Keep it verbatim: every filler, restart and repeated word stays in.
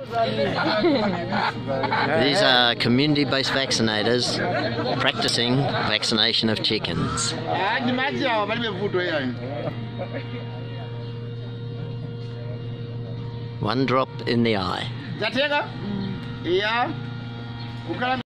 These are community-based vaccinators practicing vaccination of chickens. One drop in the eye.